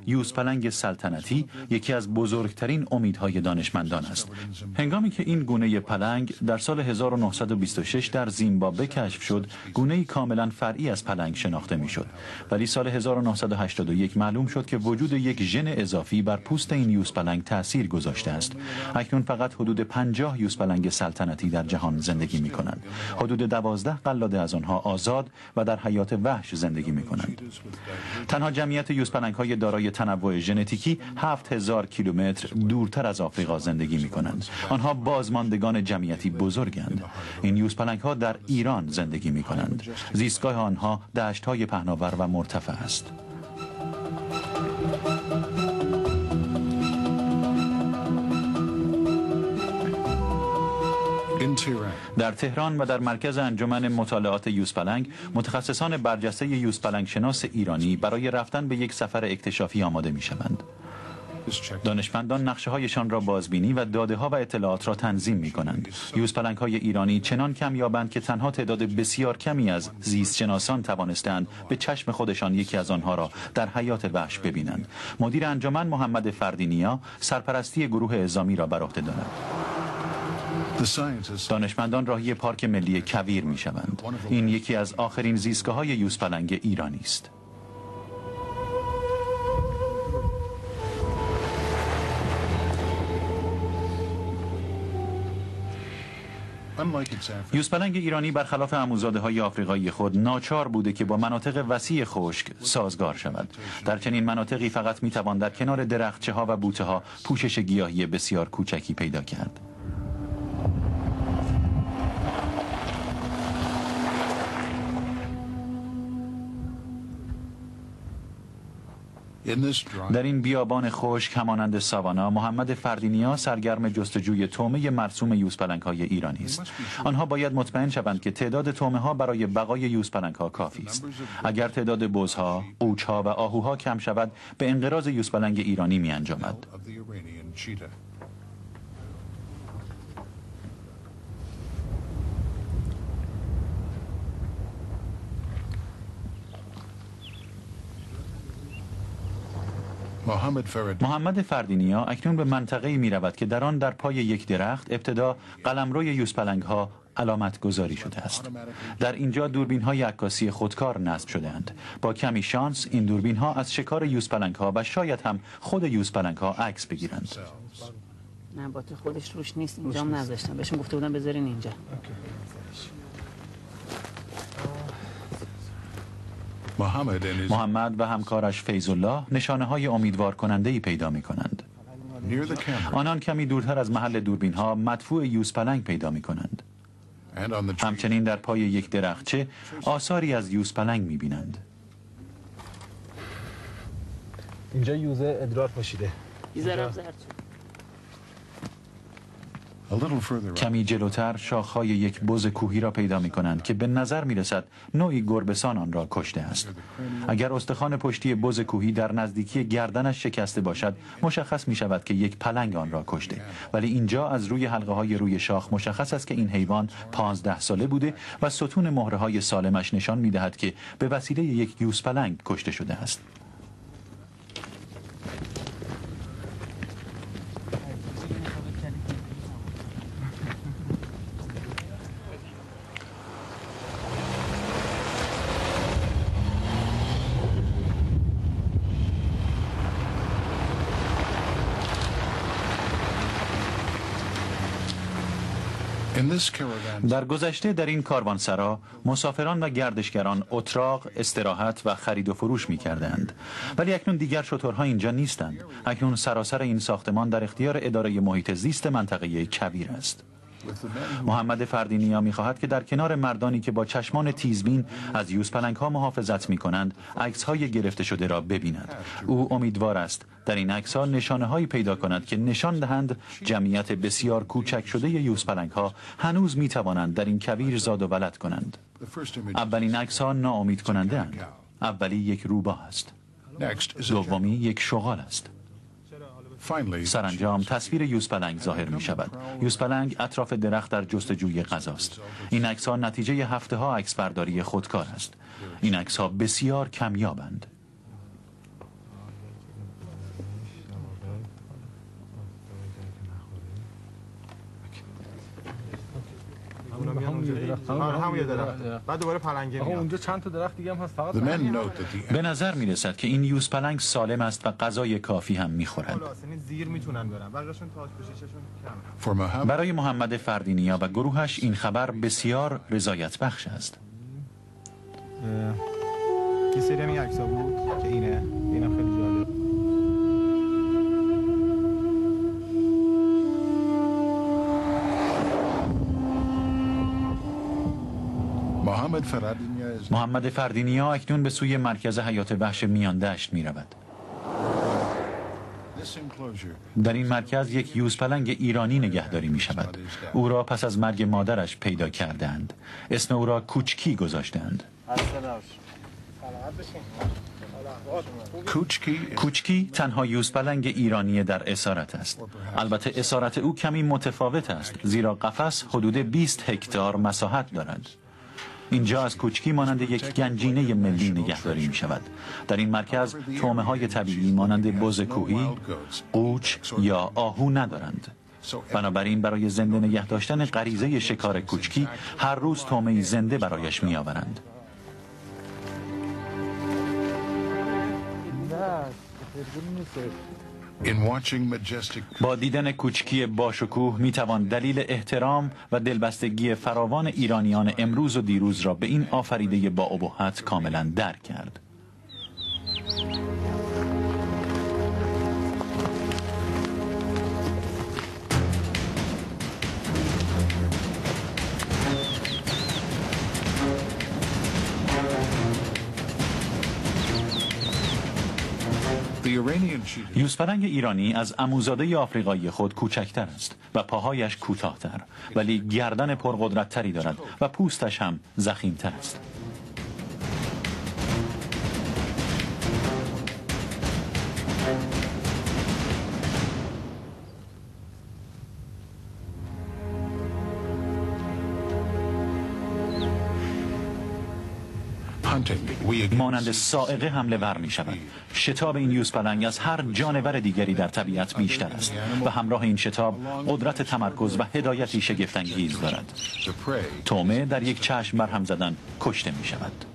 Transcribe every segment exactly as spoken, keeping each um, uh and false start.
یوزپلنگ سلطنتی یکی از بزرگترین امیدهای دانشمندان است. هنگامی که این گونه پلنگ در سال هزار و نهصد و بیست و شش در زیمبابوه کشف شد، گونه‌ای کاملا فرعی از پلنگ شناخته میشد. ولی سال هزار و نهصد و هشتاد و یک معلوم شد که وجود یک ژن اضافی بر پوست این یوزپلنگ تأثیر گذاشته است. اکنون فقط حدود پنجاه یوزپلنگ سلطنتی در جهان زندگی می کنند. حدود دوازده قلاده از آنها آزاد و در حیات وحش زندگی می کنند. تنها جمعیت یوزپلنگ های دارای تنوع ژنتیکی هفت هزار کیلومتر دورتر از آفریقا زندگی می کنند. آنها بازماندگان جمعیتی بزرگند. این یوزپلنگ ها در ایران زندگی می کنند. زیستگاه آنها دشت های پهناور و مرتفع است. در تهران و در مرکز انجمن مطالعات یوزپلنگ، متخصصان برجسته یوزپلنگ شناس ایرانی برای رفتن به یک سفر اکتشافی آماده می شوند. دانشمندان نقشه هایشان را بازبینی و داده ها و اطلاعات را تنظیم می کنند. یوزپلنگ های ایرانی چنان کمیابند که تنها تعداد بسیار کمی از زیست شناسان توانستند به چشم خودشان یکی از آنها را در حیات وحش ببینند. مدیر انجمن محمد فردینیا سرپرستی گروه اعزامی را بر عهده دارد. دانشمندان راهی پارک ملی کویر می شوند. این یکی از آخرین زیستگاه های یوزپلنگ ایرانی است. یوزپلنگ ایرانی برخلاف عموزاده های آفریقایی خود ناچار بوده که با مناطق وسیع خشک سازگار شود. در چنین مناطقی فقط می توان در کنار درختچه ها و بوته ها پوشش گیاهی بسیار کوچکی پیدا کرد. در این بیابان خشک همانند ساوانا، محمد فردینیا سرگرم جستجوی طعمه مرسوم یوزپلنگ های ایرانی است. آنها باید مطمئن شوند که تعداد طعمه ها برای بقای یوزپلنگ ها کافی است. اگر تعداد بزها، قوچها و آهوها کم شود، به انقراض یوزپلنگ ایرانی می انجامد. محمد فردینیا اکنون به منطقه‌ای می رود که در آن در پای یک درخت ابتدا قلمروی یوزپلنگ ها علامت گذاری شده است. در اینجا دوربین های عکاسی خودکار نصب شده‌اند. با کمی شانس این دوربین ها از شکار یوزپلنگ ها و شاید هم خود یوزپلنگ ها عکس بگیرند. نبات خودش روش نیست، اینجا هم نذاشتم. بهشون گفته بودم بذارین اینجا. محمد و همکارش فیض الله نشانه های امیدوار کننده ای پیدا می کنند. آنان کمی دورتر از محل دوربین ها مدفوع یوزپلنگ پیدا می کنند. همچنین در پای یک درختچه آثاری از یوزپلنگ می بینند. اینجا یوزه ادرار پاشیده. یوزه زرد. کمی جلوتر شاخهای یک بز کوهی را پیدا می کنند که به نظر می رسد نوعی گربه‌سان آن را کشته است. اگر استخوان پشتی بز کوهی در نزدیکی گردنش شکسته باشد، مشخص می شود که یک پلنگ آن را کشته. ولی اینجا از روی حلقه های روی شاخ مشخص است که این حیوان پانزده ساله بوده و ستون مهره های سالمش نشان می دهد که به وسیله یک یوزپلنگ کشته شده است. در گذشته در این کاروانسرا مسافران و گردشگران اتراق، استراحت و خرید و فروش می کردند. ولی اکنون دیگر شترها اینجا نیستند. اکنون سراسر این ساختمان در اختیار اداره محیط زیست منطقه کویر است. محمد فردینیا می خواهد که در کنار مردانی که با چشمان تیزبین از یوزپلنگ ها محافظت می کنند عکس های گرفته شده را ببیند. او امیدوار است در این عکس ها نشانه هایی پیدا کند که نشان دهند جمعیت بسیار کوچک شده یوزپلنگ ها هنوز می توانند در این کویر زاد و ولد کنند. اولین عکس ها ناامید کننده اند. اولی یک روباه است. دومی یک شغال است. سرانجام تصویر یوزپلنگ ظاهر می شود. یوزپلنگ اطراف درخت در جستجوی غذاست. این عکس ها نتیجه هفته ها عکس برداری خودکار است. این عکس ها بسیار کمیابند. همون یه درخت همون یه درخت بعد دوباره پلنگه میاد. اونجا چند تا درخت دیگه هم هست فقط به نظر می رسد که این یوز پلنگ سالم است و غذای کافی هم می خورند. زیر میتونن برن بقیه‌شون تاج بشیششون کم. برای محمد فردینیا و گروهش این خبر بسیار رضایت بخش است. یه سری هم این عکس‌ها بود که اینه اینم خیلی جالب. محمد فردینیا اکنون به سوی مرکز حیات وحش میان دشت می رود. در این مرکز یک یوز پلنگ ایرانی نگهداری می شود. او را پس از مرگ مادرش پیدا کردند. اسم او را کوچکی گذاشتند. کوچکی تنها یوز پلنگ ایرانی در اسارت است. البته اسارت او کمی متفاوت است، زیرا قفس حدود بیست هکتار مساحت دارد. اینجا از کوچکی مانند یک گنجینه ملی نگهداری می شود. در این مرکز طعمه های طبیعی مانند بز کوهی، قوچ یا آهو ندارند. بنابراین برای زنده نگه داشتن غریزه شکار کوچکی هر روز طعمه زنده برایش می آورند. با دیدن کوچکی باشکوه می توان دلیل احترام و دلبستگی فراوان ایرانیان امروز و دیروز را به این آفریده با ابهت کاملا درک کرد. یوزپلنگ ایرانی از عموزاده آفریقایی خود کوچکتر است و پاهایش کوتاهتر، ولی گردن پرقدرتتری دارد و پوستش هم ضخیمتر است. مانند صاعقه حمله ور می شود. شتاب این یوزپلنگ از هر جانور دیگری در طبیعت بیشتر است و همراه این شتاب قدرت تمرکز و هدایتی شگفت‌انگیز دارد. طعمه در یک چشم برهم زدن کشته می شود.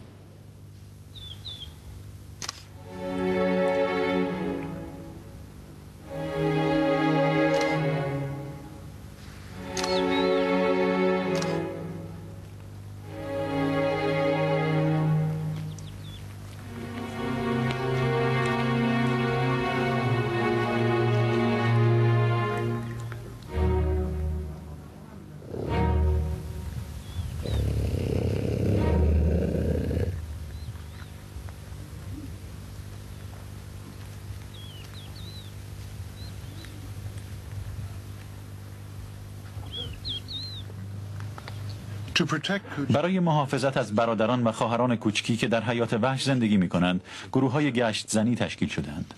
برای محافظت از برادران و خواهران کوچکی که در حیات وحش زندگی می کنند، گروه های گشت زنی تشکیل شدند.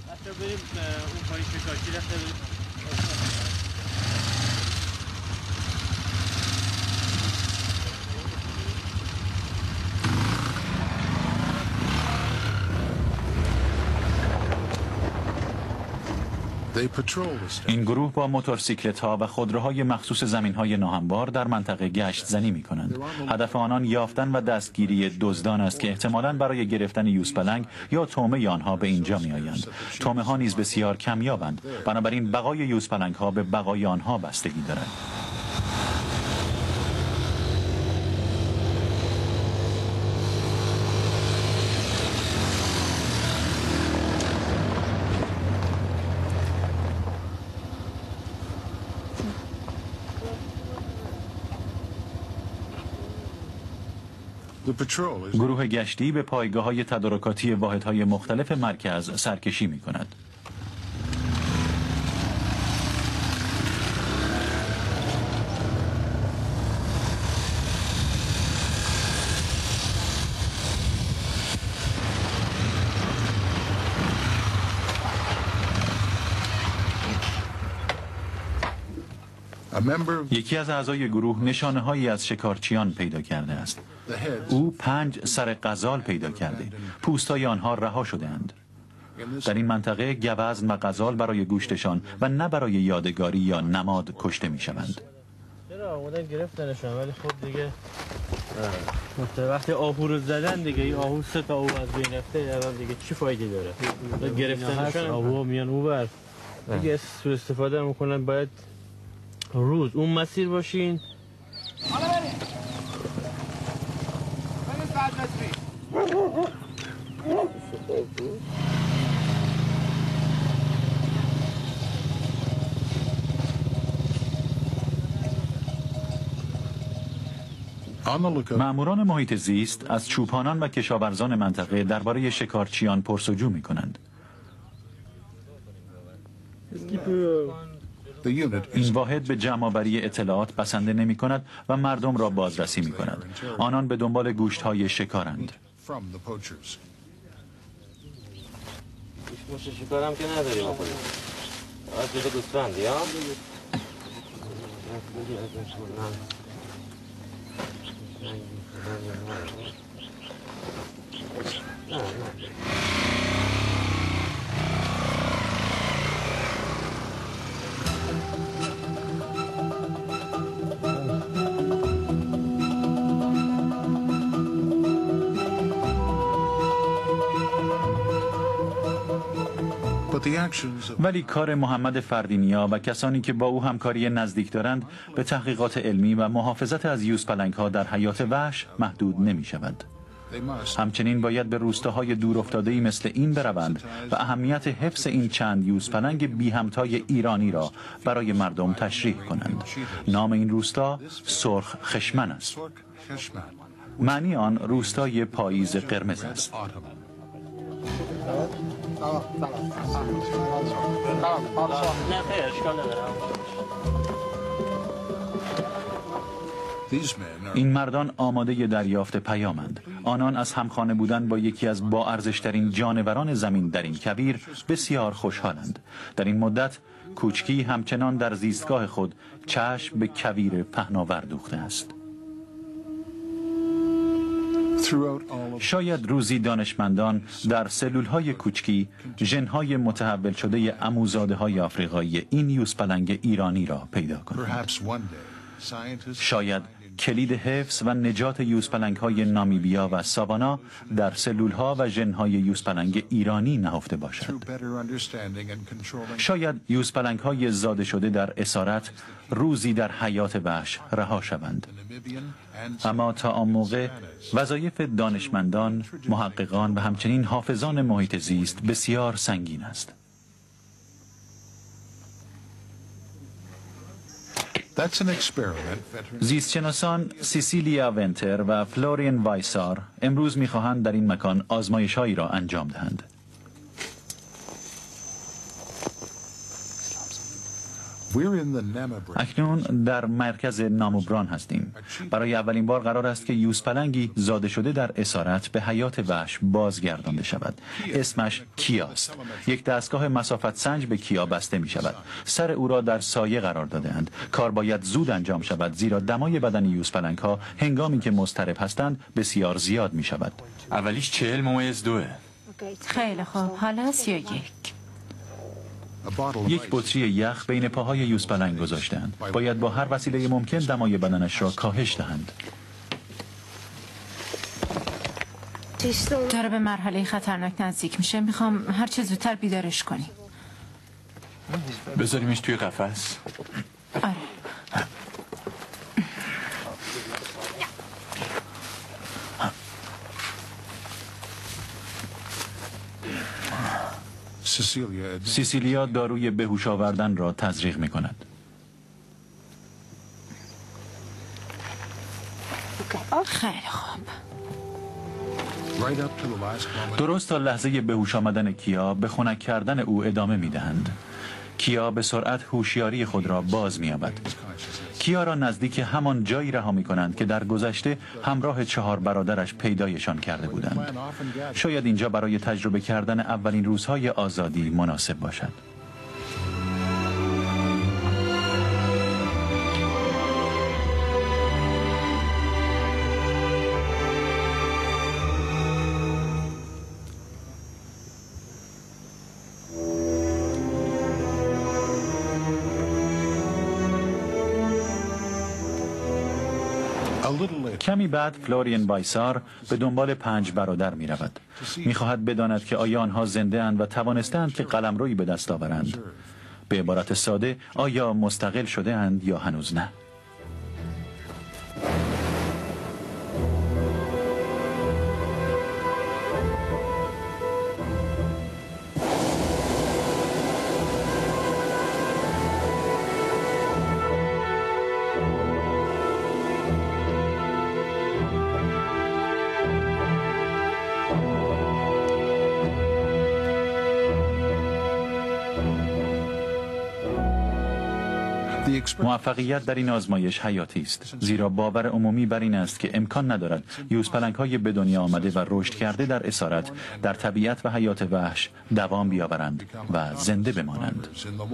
این گروه با موتورسیکلت ها و خودروهای مخصوص زمین های ناهموار در منطقه گشت زنی می کنند. هدف آنان یافتن و دستگیری دزدان است که احتمالاً برای گرفتن یوزپلنگ یا طعمه آنها به اینجا می آیند. طعمه ها نیز بسیار کمیابند، بنابراین بقای یوزپلنگ ها به بقای آنها بستگی دارد. گروه گشتی به پایگاه‌های تدارکاتی واحدهای مختلف مرکز سرکشی می‌کند. یکی از اعضای گروه نشانه هایی از شکارچیان پیدا کرده است. او پنج سر غزال پیدا کرده. پوستای آنها رها شده اند. در این منطقه گوزن و غزال برای گوشتشان و نه برای یادگاری یا نماد کشته می شوند. اومدن گرفتنشون ولی خب دیگه وقتی آهو رو زدن دیگه این آهو سه تا آهو از بین رفته الان دیگه چی فایده داره؟ گرفتنشون آهو میان اونور دیگه سوء استفاده میکنن. باید روز اون مسیر باشین. مأموران محیط زیست از چوپانان و کشاورزان منطقه درباره شکارچیان پرسجو می‌کنند. این واحد به جمع‌آوری اطلاعات بسنده نمی‌کند و مردم را بازرسی می‌کند. آنان به دنبال گوشت‌های شکارند. گوشت شکارم که نداریم آخه. از جلو گوسفندی ها؟ ولی کار محمد فردینیا و کسانی که با او همکاری نزدیک دارند به تحقیقات علمی و محافظت از یوزپلنگ‌ها در حیات وحش محدود نمی شود. همچنین باید به روستاهای دور افتاده‌ای مثل این بروند و اهمیت حفظ این چند یوزپلنگ بی همتای ایرانی را برای مردم تشریح کنند. نام این روستا سرخ خشمن است. معنی آن روستای پاییز قرمز است. این مردان آماده دریافت پیامند. آنان از همخانه بودن با یکی از با ارزشترین جانوران زمین در این کویر بسیار خوشحالند. در این مدت کوچکی همچنان در زیستگاه خود چشم به کویر پهناور دوخته است. شاید روزی دانشمندان در سلولهای کوچکی ژن‌های متحول شده عموزاده‌های آفریقایی این یوزپلنگ ایرانی را پیدا کنند. شاید کلید حفظ و نجات یوزپلنگ‌های نامیبیا و ساوانا در سلول‌ها و ژن‌های یوزپلنگ ایرانی نهفته باشد. شاید یوزپلنگ‌های زاده شده در اسارت روزی در حیات وحش رها شوند. اما تا آن موقع وظایف دانشمندان، محققان و همچنین حافظان محیط زیست بسیار سنگین است. زیستشناسان سیسیلیا ونتر و فلورین وایسار امروز می‌خواهند در این مکان آزمایش‌هایی را انجام دهند. اکنون در مرکز ناموبران هستیم. برای اولین بار قرار است که یوزپلنگی زاده شده در اسارت به حیات وحش بازگردانده شود. اسمش کیاست. یک دستگاه مسافت سنج به کیا بسته می شود. سر او را در سایه قرار داده‌اند. کار باید زود انجام شود زیرا دمای بدن یوزپلنگ ها هنگامی که مضطرب هستند بسیار زیاد می شود. اولیش چهل ممیز دوه. خیلی خوب. حالا سی و یک. یک بطری یخ بین پاهای یوزپلنگ گذاشتند. باید با هر وسیله ممکن دمای بدنش را کاهش دهند. داره به مرحله خطرناک نزدیک میشه. میخوام هر چه زودتر بیدارش کنی. بذاریمش توی قفس. آره. سیسیلیا داروی بهوش آوردن را تزریق می کند. خیلی خوب. درست تا لحظه بهوش آمدن کیا به خنک کردن او ادامه می دهند. کیا به سرعت هوشیاری خود را باز می یابد. کیا را نزدیک همان جایی رها می کنند که در گذشته همراه چهار برادرش پیدایشان کرده بودند. شاید اینجا برای تجربه کردن اولین روزهای آزادی مناسب باشد. کمی بعد فلورین بایسار به دنبال پنج برادر می رود. می خواهد بداند که آیا آنها زنده اند و توانستند که قلمرویی به دست آورند. به عبارت ساده، آیا مستقل شده اند یا هنوز نه؟ موفقیت در این آزمایش حیاتی است، زیرا باور عمومی بر این است که امکان ندارد یوزپلنگ‌های به دنیا آمده و رشد کرده در اسارت در طبیعت و حیات وحش دوام بیاورند و زنده بمانند.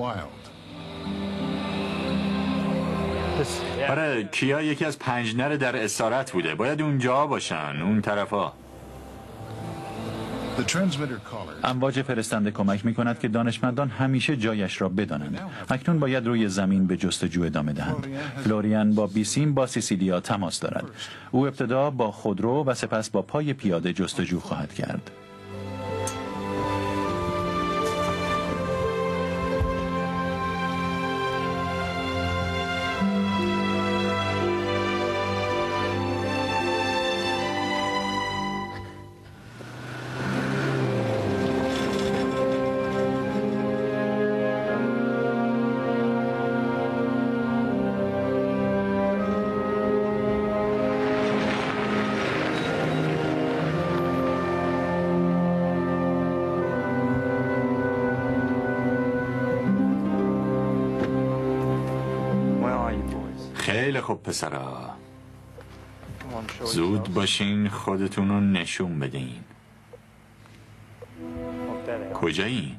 آره، کیا یکی از پنج نر در اسارت بوده. باید اونجا باشن، اون طرفا. امواج فرستنده کمک می کند که دانشمندان همیشه جایش را بدانند. اکنون باید روی زمین به جستجو ادامه دهند. فلوریان با بیسیم با سیسیلیا تماس دارد. او ابتدا با خودرو و سپس با پای پیاده جستجو خواهد کرد. خیلی خوب پسرا، زود باشین خودتون رو نشون بدین. کجایین؟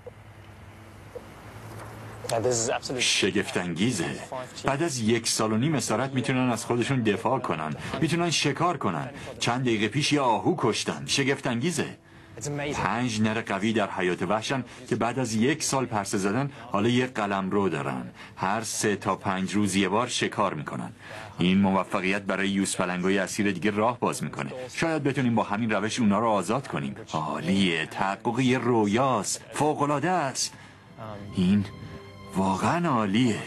شگفت‌انگیزه. بعد از یک سال و نیم اسارت میتونن از خودشون دفاع کنن، میتونن شکار کنن. چند دقیقه پیش یه آهو کشتن. شگفت‌انگیزه. پنج نر قوی در حیات وحشن که بعد از یک سال پرسه زدن حالا یک قلمرو دارن. هر سه تا پنج روز یه بار شکار میکنن. این موفقیت برای یوزپلنگ‌های اسیر دیگه راه باز میکنه. شاید بتونیم با همین روش اونا رو آزاد کنیم. عالیه، تحقق یه رویاست، فوق‌العاده است. این واقعا عالیه.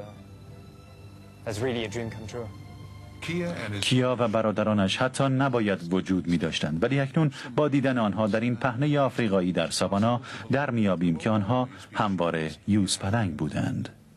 کیا و برادرانش حتی نباید وجود می داشتند، ولی اکنون با دیدن آنها در این پهنه آفریقایی در ساوانا در میابیم که آنها همواره یوزپلنگ بودند.